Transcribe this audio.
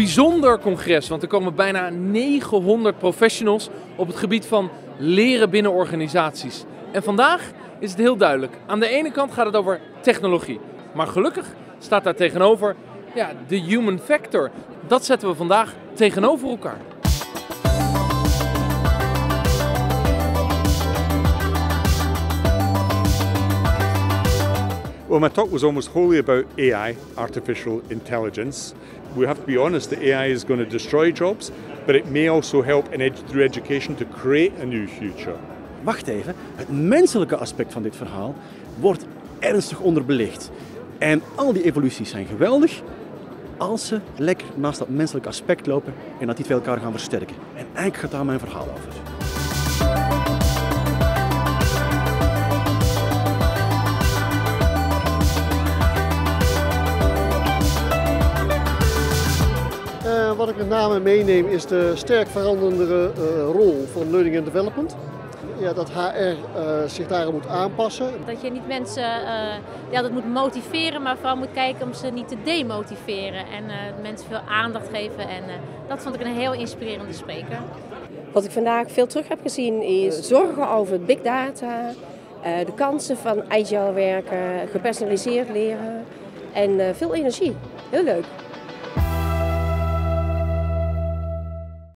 bijzonder congres, want er komen bijna 900 professionals op het gebied van leren binnen organisaties. En vandaag is het heel duidelijk. Aan de ene kant gaat het over technologie, maar gelukkig staat daar tegenover de human factor. Dat zetten we vandaag tegenover elkaar. Well, my talk was almost wholly about AI, artificial intelligence. We have to be honest, the AI is going to destroy jobs, but it may also help through education to create a new future. Wacht even, het menselijke aspect van dit verhaal wordt ernstig onderbelicht. En al die evoluties zijn geweldig als ze lekker naast dat menselijke aspect lopen en dat die twee elkaar gaan versterken. En eigenlijk gaat daar mijn verhaal over. Wat ik met name meeneem is de sterk veranderende rol van Learning and Development. Ja, dat HR zich daarom moet aanpassen. Dat je niet mensen dat moet motiveren, maar vooral moet kijken om ze niet te demotiveren. En mensen veel aandacht geven. En dat vond ik een heel inspirerende spreker. Wat ik vandaag veel terug heb gezien is zorgen over big data, de kansen van agile werken, gepersonaliseerd leren en veel energie. Heel leuk.